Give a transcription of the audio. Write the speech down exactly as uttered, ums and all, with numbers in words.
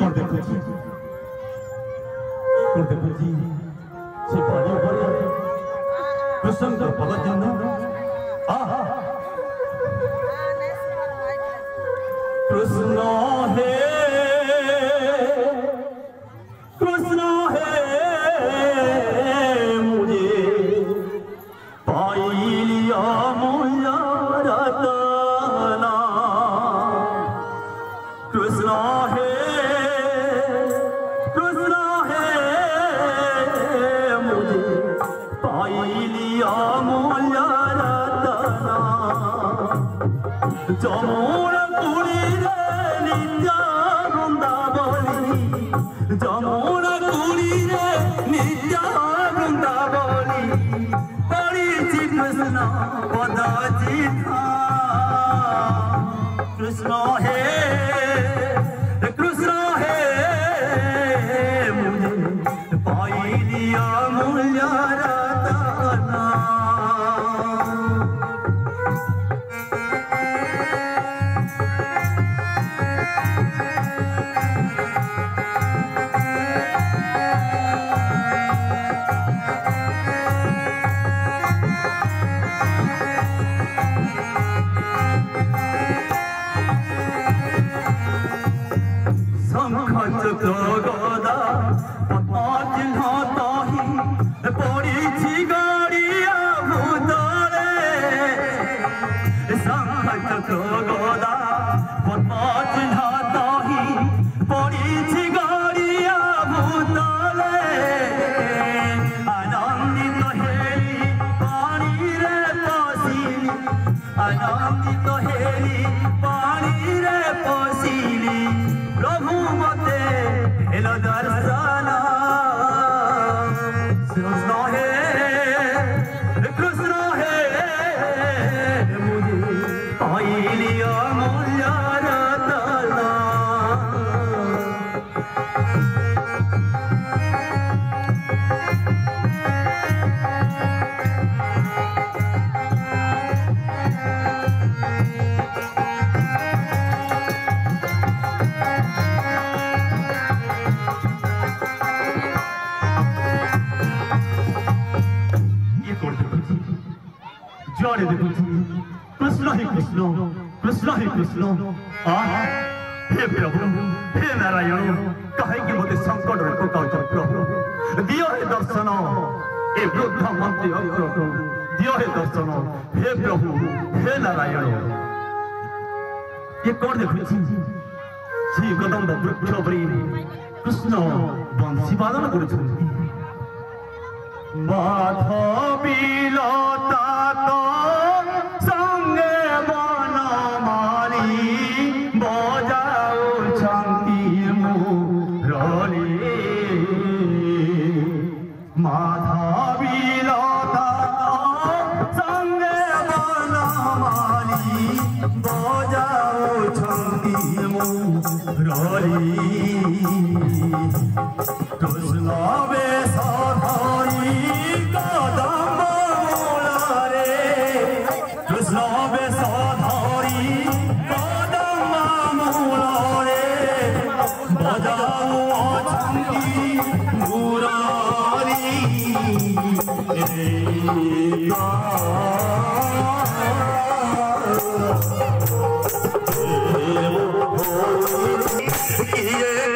कर देखुची कर देखुची से पानी ऊपर कृष्ण का पद चिन्ह आहा कृष्ण है कृष्ण है मुझे पाई लिया मुझा रतना कृष्ण है कृष्ण है मुझे पाई लिया मुझा रतना जमुन कुड़ी रे नित्या वृंदावनी जमुन कुड़ी रे नित्या वृंदावनी पड़ी कृष्ण पद चिन्ह कृष्ण है कृष्ण है मुझे पाई लिया मूल्य रतना गदा पद्म ताही पड़ी गाड़िया भूतले शंख गदा पद्म ताही पड़ी गाड़िया भूतले आनंदित हेली पानी रे पसिली आनंदित हेली पानी रे पसिली प्रभु मते हेलो दर्शन कृष्ण है कृष्ण है मुझे पाई लिया मूल्य रतना कृष्ण ही कृष्ण कृष्ण ही कृष्ण हे प्रभु हे नारायण कहे कि मते संकट पकाउछ प्रभु दियो हे दर्शन ए वृद्ध मंत्री अक्रूर दियो हे दर्शन हे प्रभु हे नारायण ये कौन देखुछि श्री कदम्ब वृक्ष परि कृष्ण बंशी वादन करुछन्ति माधवी लता तो संगे बन मारी बजाऊ छंती मुरली माधवी लता तो संगे बन मारी बजाऊ छंती मुरली कृष्ण वेश धरी कदम मूलरे कृष्ण वेश धरी कदम मूलरे बजाऊ अछंती मुरारी ये